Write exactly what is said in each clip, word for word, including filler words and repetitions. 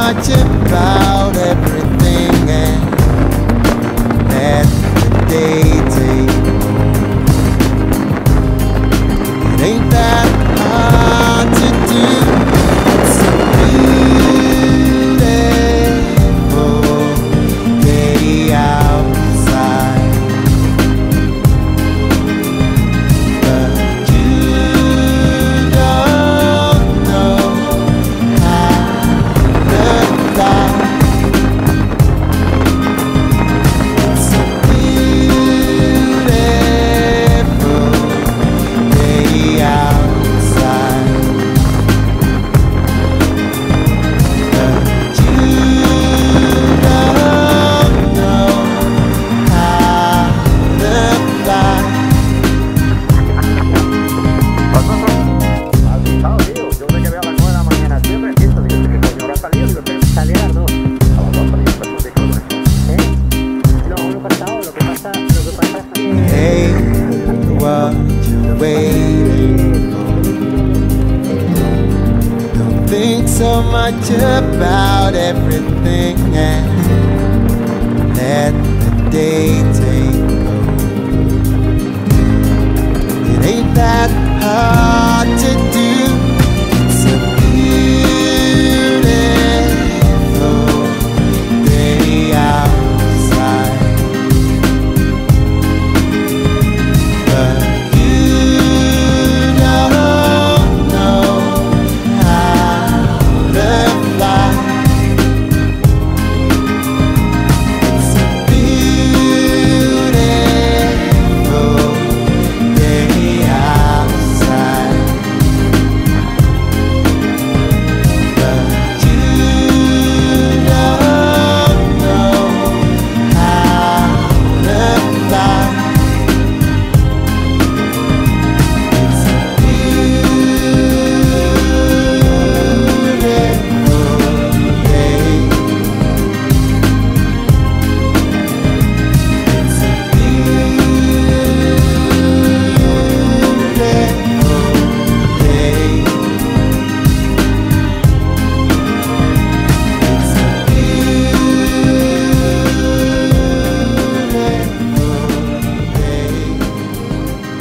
much about everything and let the day take. It ain't that hard to do. It's a beautiful day outside, but you don't know how to fly. It's a beautiful day outside, but you don't know how to fly. Asustado, tío. Yo sé que veo a las nueve de la mañana. Siempre empiezo. Digo, que el señor ha salido. Digo, pero sale a las dos. A las dos salí, pues, dijo, ¿eh? No, lo pasado, lo que pasa, lo que pasa es que... Hey, what you waiting for? Don't think so much about everything and let the day take over. It ain't that hard to do. It's a beautiful day outside, but you don't know how to fly. It's a beautiful day outside, but you don't know how to fly. It's a beautiful day. It's a beautiful day. It's a beautiful day.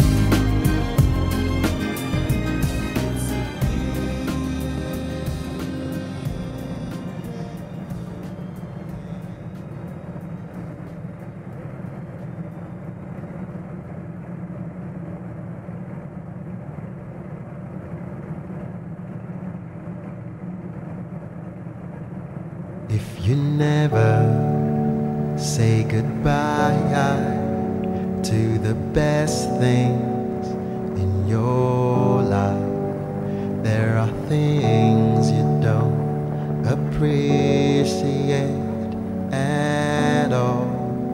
If you never say goodbye to the best things in your life, there are things you don't appreciate at all.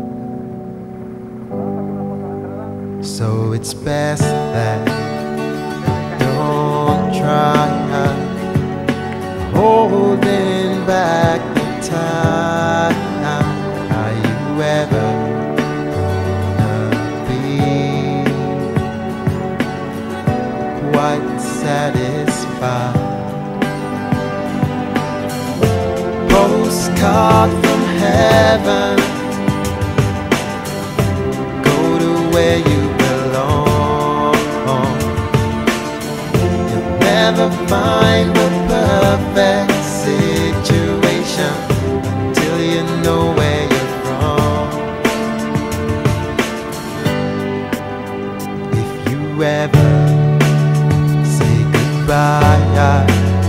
So it's best that you don't try holding back the time. Are you ever gonna be quite satisfied? Postcard from heaven, go to where you belong. You'll never find the perfect situation till you know where you're from. If you ever say goodbye,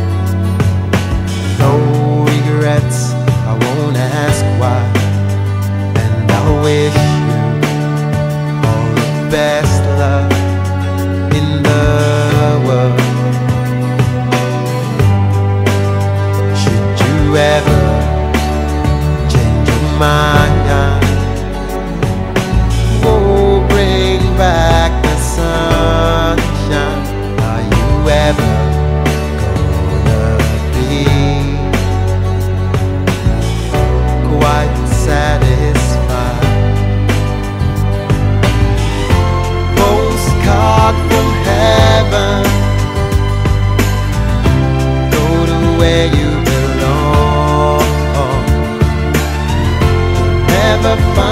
no regrets, I won't ask why, and I wish you all the best luck in the world. Ever change your mind, oh, bring back the sunshine. Are you ever gonna be quite satisfied? Postcard from heaven, go to where you belong. find